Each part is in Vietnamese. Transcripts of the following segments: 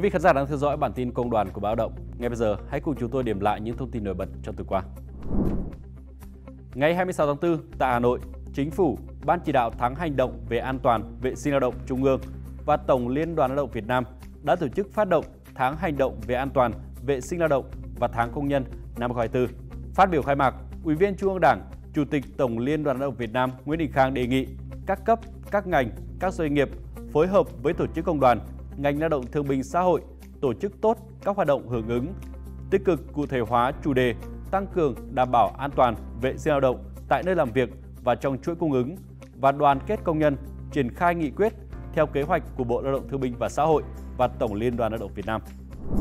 Quý vị khán giả đang theo dõi bản tin Công đoàn của Báo Động. Ngay bây giờ, hãy cùng chúng tôi điểm lại những thông tin nổi bật trong tuần qua. Ngày 26 tháng 4, tại Hà Nội, Chính phủ, Ban chỉ đạo tháng hành động về an toàn vệ sinh lao động Trung ương và Tổng Liên đoàn Lao động Việt Nam đã tổ chức phát động tháng hành động về an toàn vệ sinh lao động và tháng công nhân năm 2024. Phát biểu khai mạc, Ủy viên Trung ương Đảng, Chủ tịch Tổng Liên đoàn Lao động Việt Nam Nguyễn Đình Khang đề nghị các cấp, các ngành, các doanh nghiệp phối hợp với tổ chức công đoàn, ngành lao động thương binh xã hội tổ chức tốt các hoạt động hưởng ứng, tích cực cụ thể hóa chủ đề tăng cường đảm bảo an toàn vệ sinh lao động tại nơi làm việc và trong chuỗi cung ứng và đoàn kết công nhân triển khai nghị quyết theo kế hoạch của Bộ Lao động Thương binh và Xã hội và Tổng Liên đoàn Lao động Việt Nam.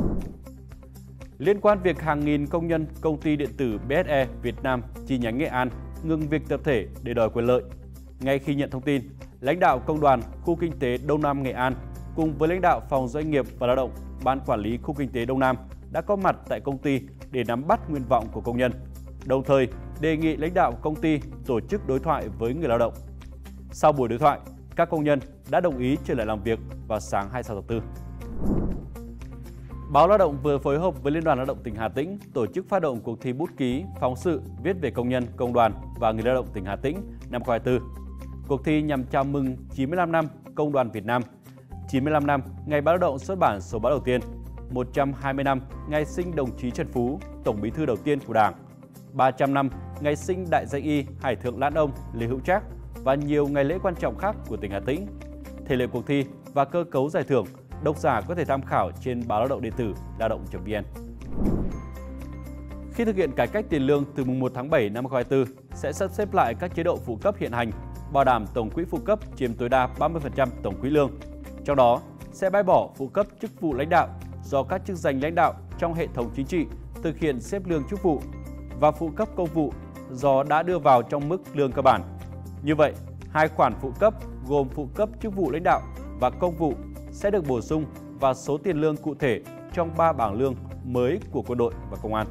Liên quan việc hàng nghìn công nhân công ty điện tử BSE Việt Nam chi nhánh Nghệ An ngừng việc tập thể để đòi quyền lợi, ngay khi nhận thông tin, lãnh đạo Công đoàn Khu Kinh tế Đông Nam Nghệ An cùng với lãnh đạo Phòng Doanh nghiệp và Lao động, Ban Quản lý Khu Kinh tế Đông Nam đã có mặt tại công ty để nắm bắt nguyện vọng của công nhân, đồng thời đề nghị lãnh đạo công ty tổ chức đối thoại với người lao động. Sau buổi đối thoại, các công nhân đã đồng ý trở lại làm việc vào sáng 26 tháng 4. Báo Lao động vừa phối hợp với Liên đoàn Lao động tỉnh Hà Tĩnh tổ chức phát động cuộc thi bút ký, phóng sự viết về công nhân, công đoàn và người lao động tỉnh Hà Tĩnh năm 2024. Cuộc thi nhằm chào mừng 95 năm Công đoàn Việt Nam, 95 năm ngày Báo Lao động xuất bản số báo đầu tiên, 120 năm ngày sinh đồng chí Trần Phú, Tổng Bí thư đầu tiên của Đảng, 300 năm ngày sinh đại danh y Hải thượng Lãn Ông Lê Hữu Trác và nhiều ngày lễ quan trọng khác của tỉnh Hà Tĩnh. Thể lệ cuộc thi và cơ cấu giải thưởng, độc giả có thể tham khảo trên báo lao động điện tử lao động.vn. Khi thực hiện cải cách tiền lương từ mùng 1 tháng 7 năm 2024 sẽ sắp xếp lại các chế độ phụ cấp hiện hành, bảo đảm tổng quỹ phụ cấp chiếm tối đa 30% tổng quỹ lương. Trong đó sẽ bãi bỏ phụ cấp chức vụ lãnh đạo do các chức danh lãnh đạo trong hệ thống chính trị thực hiện xếp lương chức vụ và phụ cấp công vụ do đã đưa vào trong mức lương cơ bản. Như vậy, hai khoản phụ cấp gồm phụ cấp chức vụ lãnh đạo và công vụ sẽ được bổ sung vào số tiền lương cụ thể trong 3 bảng lương mới của quân đội và công an.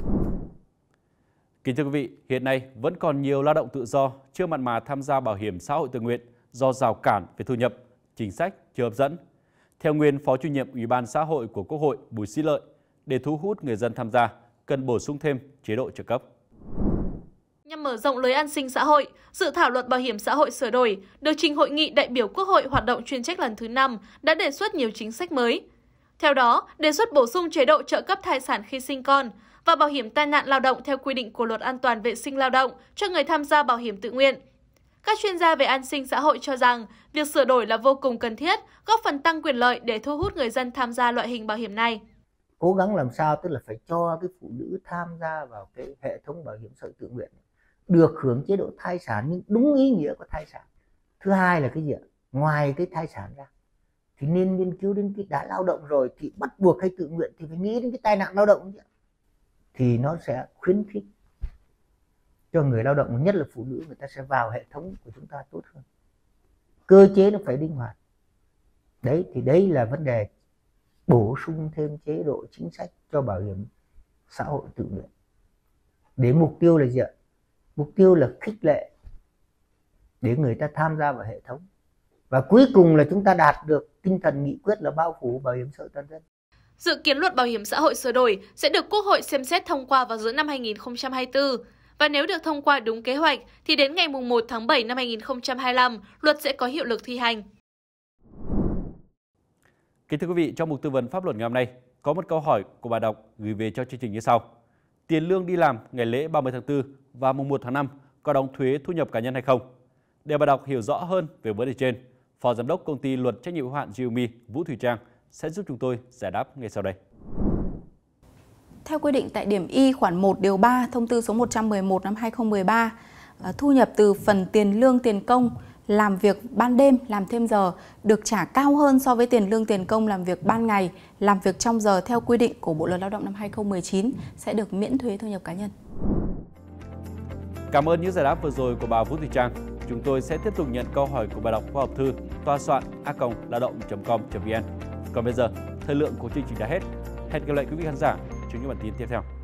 Kính thưa quý vị, hiện nay vẫn còn nhiều lao động tự do chưa mặn mà tham gia bảo hiểm xã hội tự nguyện do rào cản về thu nhập, chính sách chưa hấp dẫn. Theo nguyên Phó Chủ nhiệm Ủy ban Xã hội của Quốc hội Bùi Sĩ Lợi, để thu hút người dân tham gia, cần bổ sung thêm chế độ trợ cấp. Nhằm mở rộng lưới an sinh xã hội, dự thảo luật bảo hiểm xã hội sửa đổi được trình Hội nghị đại biểu Quốc hội hoạt động chuyên trách lần thứ 5 đã đề xuất nhiều chính sách mới. Theo đó, đề xuất bổ sung chế độ trợ cấp thai sản khi sinh con và bảo hiểm tai nạn lao động theo quy định của Luật An toàn vệ sinh lao động cho người tham gia bảo hiểm tự nguyện. Các chuyên gia về an sinh xã hội cho rằng việc sửa đổi là vô cùng cần thiết, góp phần tăng quyền lợi để thu hút người dân tham gia loại hình bảo hiểm này. Cố gắng làm sao tức là phải cho cái phụ nữ tham gia vào cái hệ thống bảo hiểm xã hội tự nguyện được hưởng chế độ thai sản nhưng đúng ý nghĩa của thai sản. Thứ hai là cái gì ạ? Ngoài cái thai sản ra thì nên nghiên cứu đến cái đã lao động rồi thì bắt buộc hay tự nguyện thì phải nghĩ đến cái tai nạn lao động chứ. Thì nó sẽ khuyến khích cho người lao động, nhất là phụ nữ, người ta sẽ vào hệ thống của chúng ta tốt hơn. Cơ chế nó phải linh hoạt. Đấy thì đấy là vấn đề bổ sung thêm chế độ chính sách cho bảo hiểm xã hội tự nguyện. Để mục tiêu là gì ạ? Mục tiêu là khích lệ để người ta tham gia vào hệ thống. Và cuối cùng là chúng ta đạt được tinh thần nghị quyết là bao phủ bảo hiểm xã hội toàn dân. Dự kiến luật bảo hiểm xã hội sửa đổi sẽ được Quốc hội xem xét thông qua vào giữa năm 2024. Và nếu được thông qua đúng kế hoạch thì đến ngày 1 tháng 7 năm 2025, luật sẽ có hiệu lực thi hành. Kính thưa quý vị, trong mục tư vấn pháp luật ngày hôm nay, có một câu hỏi của bà đọc gửi về cho chương trình như sau. Tiền lương đi làm ngày lễ 30 tháng 4 và mùng 1 tháng 5 có đóng thuế thu nhập cá nhân hay không? Để bà đọc hiểu rõ hơn về vấn đề trên, Phó Giám đốc Công ty Luật Trách nhiệm hữu hạn GME Vũ Thùy Trang sẽ giúp chúng tôi giải đáp ngay sau đây. Theo quy định tại điểm Y khoản 1 điều 3 thông tư số 111 năm 2013, thu nhập từ phần tiền lương tiền công làm việc ban đêm, làm thêm giờ được trả cao hơn so với tiền lương tiền công làm việc ban ngày, làm việc trong giờ theo quy định của Bộ Luật Lao động năm 2019 sẽ được miễn thuế thu nhập cá nhân. Cảm ơn những giải đáp vừa rồi của bà Vũ Thùy Trang. Chúng tôi sẽ tiếp tục nhận câu hỏi của bà đọc qua hộp thư toa soạn a.laodong.com.vn. Còn bây giờ, thời lượng của chương trình đã hết. Hẹn gặp lại quý vị khán giả trong những bản tin tiếp theo.